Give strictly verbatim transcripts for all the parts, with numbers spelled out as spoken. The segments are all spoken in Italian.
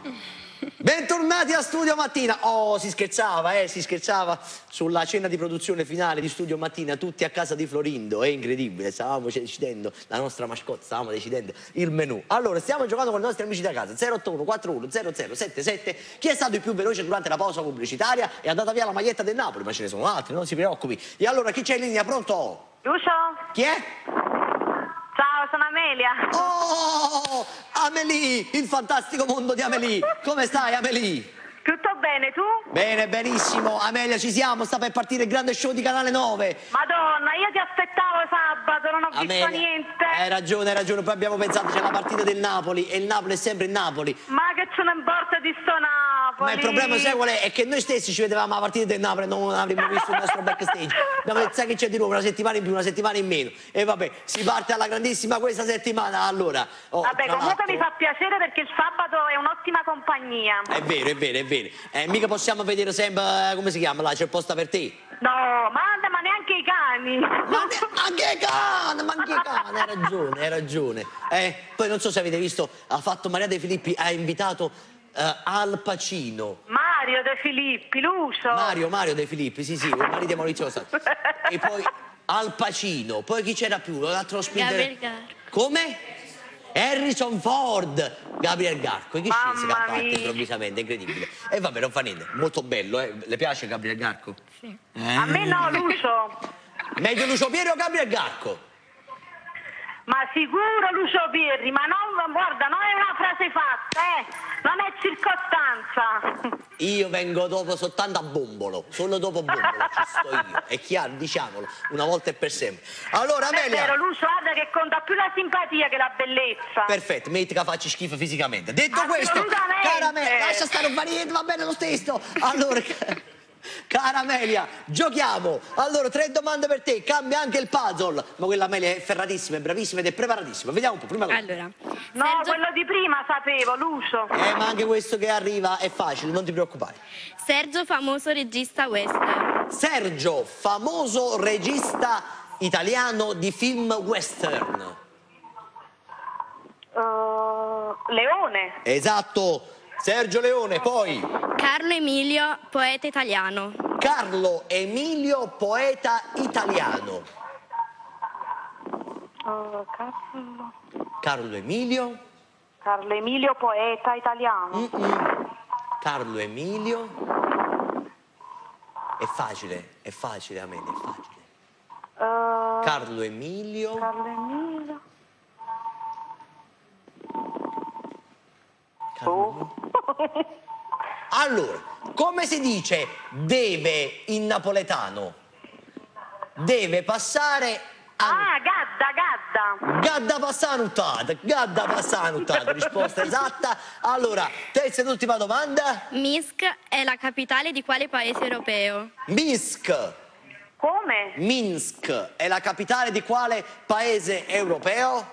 Bentornati a Studio Mattina. Oh, si scherzava, eh, si scherzava sulla cena di produzione finale di Studio Mattina, tutti a casa di Florindo, è incredibile, stavamo decidendo, la nostra mascotte, stavamo decidendo il menù. Allora, stiamo giocando con i nostri amici da casa, zero otto uno quattro uno zero zero sette sette, chi è stato il più veloce durante la pausa pubblicitaria è andata via la maglietta del Napoli, ma ce ne sono altri, non si preoccupi. E allora, chi c'è in linea, pronto? Lucio? Chi è? Ciao, sono Amelia. Oh, Amelie, il fantastico mondo di Amelie. Come stai, Amelie? Tutto bene, tu? Bene, benissimo. Amelia, ci siamo, sta per partire il grande show di Canale nove. Madonna, io ti aspettavo sabato, non ho Amelia, visto niente. Hai ragione, hai ragione. Poi abbiamo pensato c'è la partita del Napoli e il Napoli è sempre il Napoli. Ma che ce ne importa di sto Napoli? Ma il problema, sai qual è? È che noi stessi ci vedevamo la partita del Napoli e non avremmo visto il nostro backstage. Abbiamo detto, sai che c'è di nuovo? Una settimana in più, una settimana in meno. E vabbè, si parte alla grandissima questa settimana. Allora, oh, vabbè, comunque mi fa piacere perché il sabato è un'ottima compagnia. È vero, è vero, è vero. Eh, mica possiamo vedere sempre, come si chiama là, c'è il posto per te. No, ma, ma neanche i cani. Ma anche i cani, ma anche i cani, hai ragione, hai ragione. Eh, poi non so se avete visto, ha fatto Maria De Filippi, ha invitato uh, Al Pacino. Mario De Filippi, Lucio. Mario, Mario De Filippi, sì sì, il marito di Maurizio Rosati. E poi Al Pacino, poi chi c'era più? L'altro ospite. Come? Harrison Ford, Gabriel Garco, che scese che ha fatto improvvisamente, incredibile. E vabbè, non fa niente, molto bello, eh? Le piace Gabriel Garco? Sì. Eh? A me no, Lucio. Meglio Lucio Pieri o Gabriel Garco? Ma sicuro Lucio Pierri, ma non, guarda, non è una frase fatta, eh, non è circostanza. Io vengo dopo soltanto a Bombolo, solo dopo Bombolo ci sto io, è chiaro, diciamolo, una volta e per sempre. Allora Amelia... È vero, Lucio, guarda che conta più la simpatia che la bellezza. Perfetto, metti che facci schifo fisicamente. Detto questo, cara Amelia, lascia stare un varietto, va bene lo stesso. Allora... Cara Amelia, giochiamo. Allora, tre domande per te, cambia anche il puzzle. Ma quella Amelia è ferratissima, è bravissima ed è preparatissima. Vediamo un po', prima cosa. Allora, no, Sergio... quello di prima sapevo, Lucio. Eh, ma anche questo che arriva è facile, non ti preoccupare. Sergio, famoso regista western. Sergio, famoso regista italiano di film western. Uh, Leone. Esatto. Sergio Leone, poi... Carlo Emilio, poeta italiano. Carlo Emilio, poeta italiano. Uh, Carlo... Carlo Emilio... Carlo Emilio, poeta italiano. Mm -mm. Carlo Emilio... È facile, è facile, Amelia, è facile. Uh, Carlo Emilio... Carlo Emilio... Carlo... Allora, come si dice deve in napoletano? Deve passare a... Ah, gadda, gadda. Gadda passare nuttata, gadda passare nuttata, risposta esatta. Allora, terza ed ultima domanda. Minsk è la capitale di quale paese europeo? Minsk. Come? Minsk è la capitale di quale paese europeo?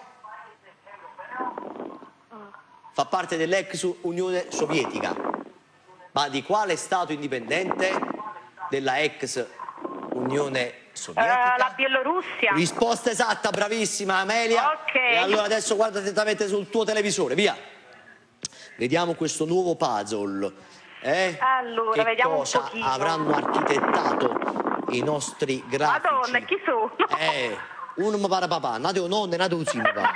Fa parte dell'ex Unione Sovietica. Ma di quale stato indipendente della ex Unione Sovietica? Uh, la Bielorussia. Risposta esatta, bravissima Amelia. Ok. E allora adesso guarda attentamente sul tuo televisore, via. Vediamo questo nuovo puzzle. Eh? Allora, che vediamo cosa un pochino. avranno architettato i nostri grafici? Madonna, chi sono? Eh, uno mi pare papà, nato nonno e nato un zio, papà.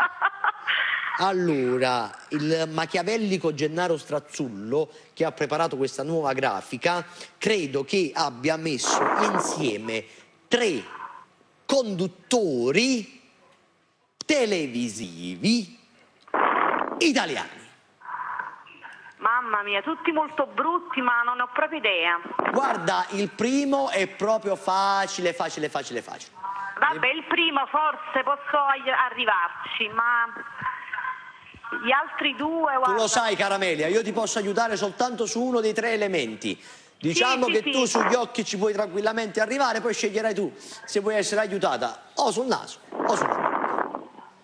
Allora, il machiavellico Gennaro Strazzullo, che ha preparato questa nuova grafica, credo che abbia messo insieme tre conduttori televisivi italiani. Mamma mia, tutti molto brutti, ma non ho proprio idea. Guarda, il primo è proprio facile, facile, facile, facile. Vabbè, il primo forse posso arrivarci, ma... Gli altri due, guarda. Tu lo sai, cara Amelia, io ti posso aiutare soltanto su uno dei tre elementi. Diciamo sì, che sì, tu sì. sugli occhi ci puoi tranquillamente arrivare, poi sceglierai tu se vuoi essere aiutata o sul naso o sulla bocca.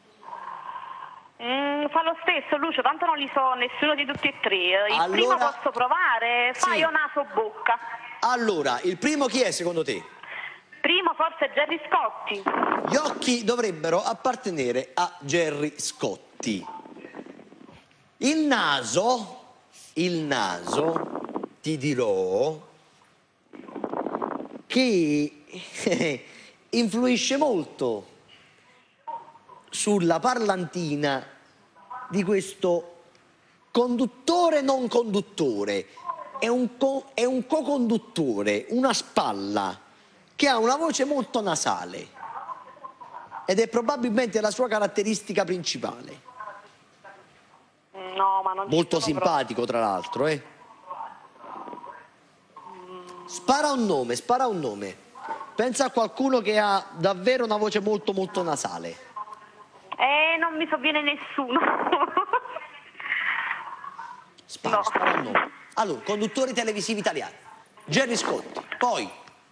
Mm, fa lo stesso, Lucio, tanto non li so nessuno di tutti e tre. Il allora... primo posso provare, fai sì. o naso o bocca. Allora, il primo chi è secondo te? Primo forse Gerry Scotti. Gli occhi dovrebbero appartenere a Gerry Scotti. Il naso il naso, ti dirò che influisce molto sulla parlantina di questo conduttore non conduttore. È un, co è un co-conduttore, una spalla che ha una voce molto nasale ed è probabilmente la sua caratteristica principale. No, ma non ci Molto sono simpatico, tra l'altro, eh. Spara un nome, spara un nome. Pensa a qualcuno che ha davvero una voce molto molto nasale. proprio. Eh, non mi sovviene nessuno. Spara, No. spara un nome. Allora, conduttori televisivi italiani. Gerry Scotti, poi,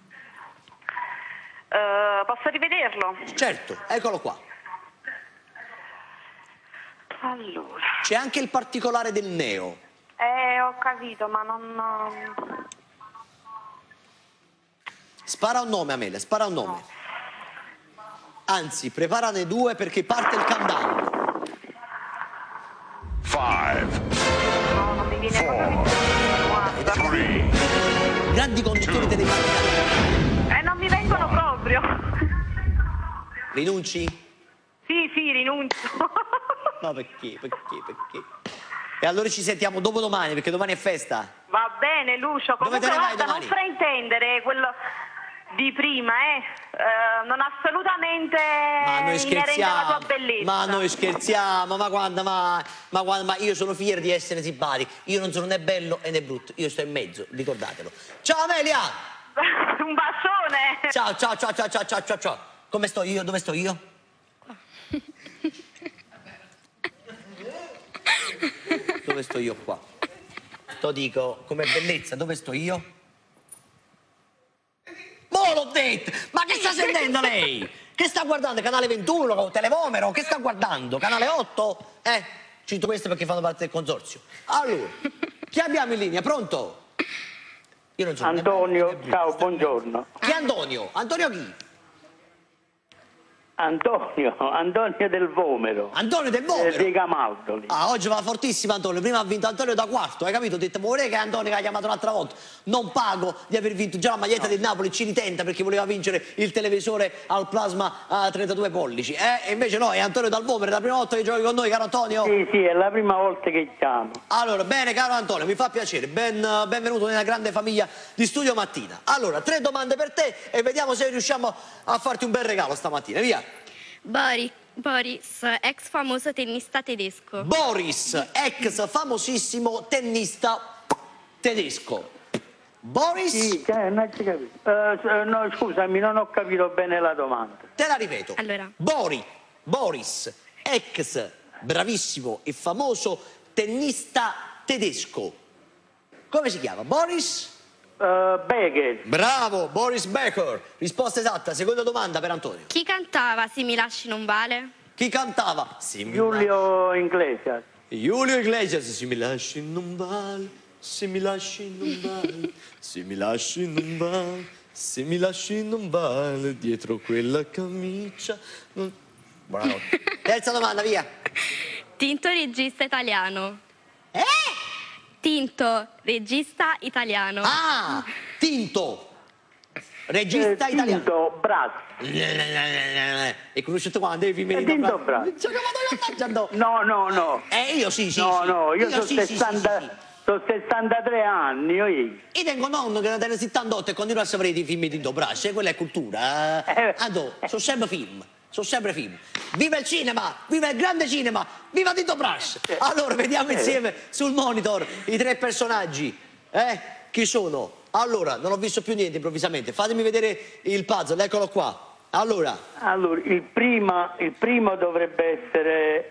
Eh, posso rivederlo? certo, eccolo qua. Allora. C'è anche il particolare del neo. Eh, ho capito, ma non... Spara un nome, Amelia, spara un nome. Anzi, preparane due perché parte il countdown. Five, No, non mi viene proprio nessuno, guarda. three, Grandi conduttori televisivi. Eh, non mi vengono proprio. Rinunci? Sì, sì, rinuncio. No, perché, perché, perché? E allora ci sentiamo dopodomani, perché domani è festa. Va bene, Lucio. Dove te Comunque, ne vai guarda, non domani? fraintendere quello di prima, eh. Eh, non assolutamente Ma noi inerente alla scherziamo, tua bellezza. ma noi scherziamo, ma guarda, ma, ma, guarda, ma io sono fiero di essere simpatico, io non sono né bello né brutto, io sto in mezzo, ricordatelo. Ciao Amelia! Un bacione. Ciao, ciao, ciao, ciao, ciao, ciao, ciao, ciao. Come sto io? Dove sto io? Dove sto io qua? Sto dico, come bellezza, dove sto io? Mo l'ho detto! Ma che sta sentendo lei? Che sta guardando? Canale ventuno, Televomero? Che sta guardando? Canale otto? Eh, cito questo perché fanno parte del consorzio. Allora, chi abbiamo in linea? Pronto? Io non sono né bello né Antonio, brutto. ciao, buongiorno. Chi è Antonio? Antonio chi? Antonio, Antonio del Vomero, Antonio del eh, Vomero. di Camaldoli. Ah, oggi va fortissimo Antonio, prima ha vinto Antonio da quarto, hai capito? Ho detto, vorrei che Antonio che ha chiamato l'altra volta, non pago di aver vinto già la maglietta del Napoli, ci ritenta perché voleva vincere il televisore al plasma a trentadue pollici, eh? E invece no, è Antonio dal Vomero, è la prima volta che giochi con noi, caro Antonio? Sì, sì, è la prima volta che chiamo. Allora, bene caro Antonio, mi fa piacere, ben, benvenuto nella grande famiglia di Studio Mattina. Allora, tre domande per te e vediamo se riusciamo a farti un bel regalo stamattina, via. Bori- Boris, ex famoso tennista tedesco. Boris, ex famosissimo tennista tedesco. Boris, Sì, cioè, non ci capito. Eh, s- no, scusami, non ho capito bene la domanda. te la ripeto. Allora. Bori, Boris, ex bravissimo e famoso tennista tedesco. Come si chiama? Boris? Uh, Becker, Bravo, Boris Becker. Risposta esatta. Seconda domanda per Antonio. Chi cantava Se mi lasci non vale? Chi cantava? Se mi Giulio Iglesias. Julio Iglesias, se mi lasci non vale, se mi lasci non vale, se mi lasci non vale, se mi lasci non vale, dietro quella camicia. non- Buonanotte. Terza domanda, via. Tinto regista italiano. Eh? Tinto regista italiano. Ah, Tinto, regista Eh, italiano. Tinto Brass. E conosciuto quando i film Eh, di Tinto Tinto Brass. Brass? No, no, no. Eh, io sì, sì, No, sì. no, io, sono, sì, sì, sì, sessanta, sì, sì. sono sessantatré anni, io. Io tengo nonno che nel settantotto e continua a sapere di film di Tinto Brass, e quella è cultura. Eh. Eh. Ando, sono sempre film, sono sempre film. Viva il cinema, viva il grande cinema, viva Tinto Brass! Allora, vediamo insieme sul monitor i tre personaggi. Eh? Chi sono? Allora, non ho visto più niente improvvisamente. Fatemi vedere il puzzle, eccolo qua. Allora, Allora, il, prima, il primo dovrebbe essere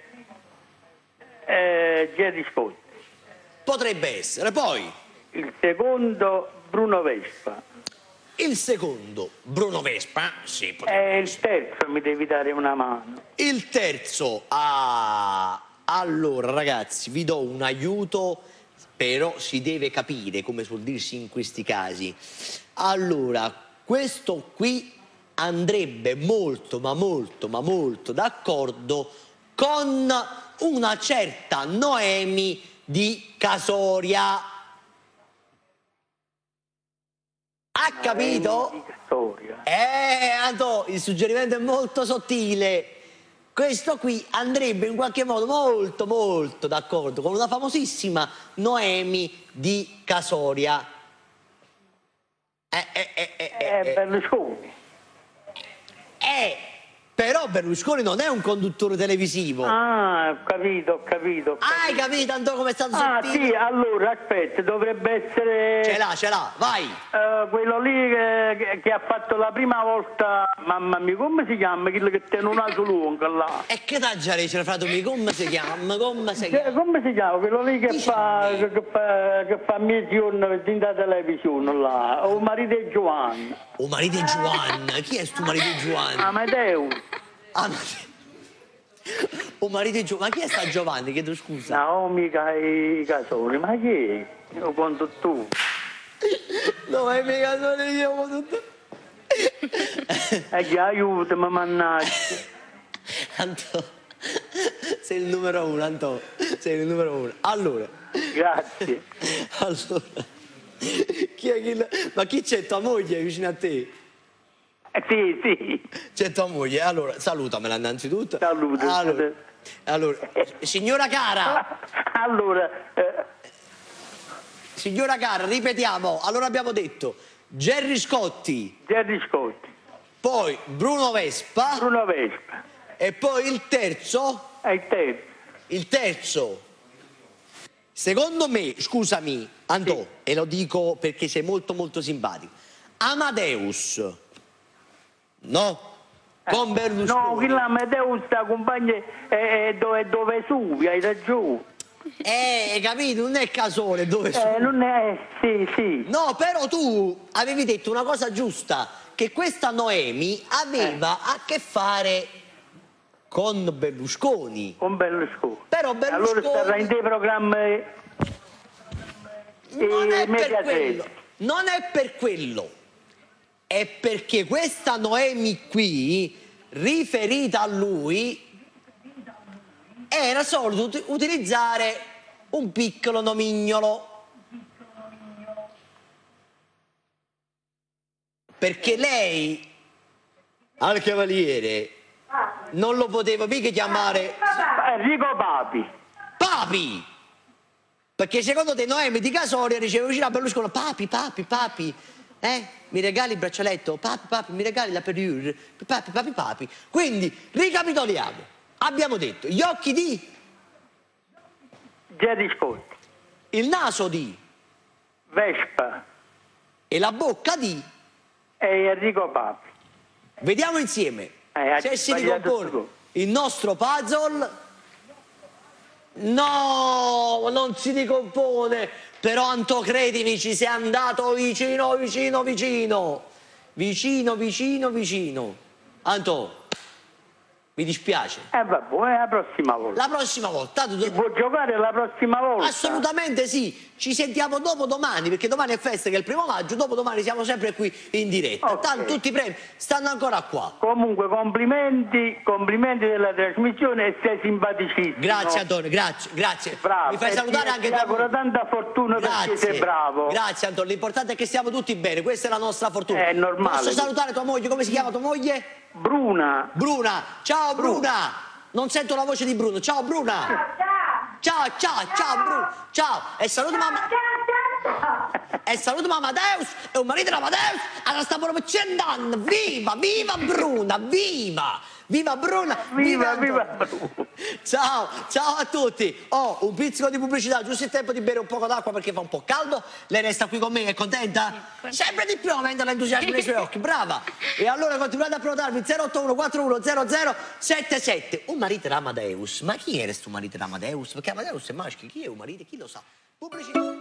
eh, Gerry Scotti, potrebbe essere. Poi, il secondo Bruno Vespa il secondo, Bruno Vespa. Sì, potrebbe e il essere. terzo mi devi dare una mano. Il terzo, ah, allora ragazzi, vi do un aiuto, però si deve capire come suol dirsi in questi casi. Allora, questo qui andrebbe molto, ma molto, ma molto d'accordo con una certa Noemi di Casoria. Ha capito? Noemi di Casoria. Eh, Anto, il suggerimento è molto sottile. Questo qui andrebbe in qualche modo molto, molto d'accordo con una famosissima Noemi di Casoria. Eh, eh, eh, eh, È eh, Berlusconi. eh, però Berlusconi non è un conduttore televisivo. Ah, ho capito, ho capito. Ho Hai capito. capito, Anto, come è stato Ah, sottile? sì, allora, aspetta, dovrebbe essere... Ce l'ha, ce l'ha, vai. Eh, quello lì che, che ha fatto la prima volta, mamma mia, come si chiama? Quello che tiene un naso lungo là. E che taggiare ce l'ha fatto mi? Come si chiama? Come si Che- chiama? come si chiama? Quello lì che Dici fa, a me. che, che fa, che fa missione in da televisione là. O marito è Giovanni. Oh, marito di Giovanna. Chi è sto marito di Giovanna? Amadeo. Ah, ma... Oh, marito di Giovanna. Ma chi è sta Giovanni? Chiedo scusa. Naomi Cai Casoni, ma chi è? Io conto tu. No, è mica sono io, ma tutto... E che aiutami, mannaggia. Anto, sei il numero uno, Anto. Sei il numero uno. Allora, Grazie. allora... Chi è che... Ma chi c'è tua moglie vicino a te? Eh, sì, sì. C'è tua moglie, allora salutamela innanzitutto. Saluto. Allora, allora, signora cara, Allora, eh, signora cara, ripetiamo. Allora abbiamo detto Gerry Scotti, Gerry Scotti, poi Bruno Vespa Bruno Vespa. e poi il terzo, E il terzo. il terzo. Secondo me, scusami, Antò, Sì. e lo dico perché sei molto molto simpatico. Amadeus, no? Con Berlusconi. No, quello Amadeo sta compagna è, è dove, dove Suvi, hai ragione. Eh, hai capito? Non è Casone dove Eh, sono. non è, sì, sì. No, però tu avevi detto una cosa giusta, che questa Noemi aveva a che fare con Berlusconi. Con Berlusconi. Però Berlusconi... Allora starà in dei programmi Non eh, è per Mediaset. quello, non è per quello, è perché questa Noemi qui, riferita a lui, era solito ut- utilizzare un piccolo nomignolo. Perché lei al cavaliere non lo poteva mica chiamare Enrico Papi. Papi! Perché secondo te Noemi di Casoria riceve vicino a Berlusconi, papi, papi, papi, eh? Mi regali il braccialetto? Papi, papi, mi regali la perure? Papi, papi, papi. Quindi, ricapitoliamo. Abbiamo detto gli occhi di, Gerry Scotti. il naso di Vespa e la bocca di. e Enrico Papi. Vediamo insieme Eh, ha se si sbagliato ricompone tutto. il nostro puzzle. No, non si ricompone. Però Anto, credimi, ci sei andato vicino, vicino, vicino. Vicino, vicino, vicino. Anto, mi dispiace. E eh, vabbè, la prossima volta. La prossima volta tu... Si può giocare la prossima volta? Assolutamente sì, ci sentiamo dopo domani, perché domani è festa che è il primo maggio, dopo domani siamo sempre qui in diretta. Ok. Tanto tutti i premi stanno ancora qua. Comunque complimenti, complimenti della trasmissione e sei simpaticissimo. Grazie Antonio, grazie, grazie. Bravo. Mi fai E salutare ti- anche ti tua auguro moglie. tanta fortuna perché sei bravo. Grazie Antonio, l'importante è che stiamo tutti bene, questa è la nostra fortuna. È normale. Posso salutare tua moglie, come si chiama tua moglie? Bruna. Bruna, ciao Bru- Bruna. Non sento la voce di Bruno, ciao Bruna. Ciao, ciao, ciao Bruno, ciao. E saluto mamma. E saluto Amadeus e un marito di Amadeus. Allora sta proprio cent'anni. Viva, viva Bruna, viva. Viva Bruna, Viva, viva Antonio. Bruna. Ciao, ciao a tutti. Oh, un pizzico di pubblicità, giusto il tempo di bere un poco d'acqua perché fa un po' caldo. Lei resta qui con me, è contenta? Sempre di più aumenta l'entusiasmo nei suoi occhi, brava. E allora continuate a prenotarvi zero otto uno quattro uno zero zero sette sette. Un marito Amadeus, ma chi era sto marito Amadeus? Perché Amadeus è maschio, chi è un marito? Chi lo sa? Pubblicità.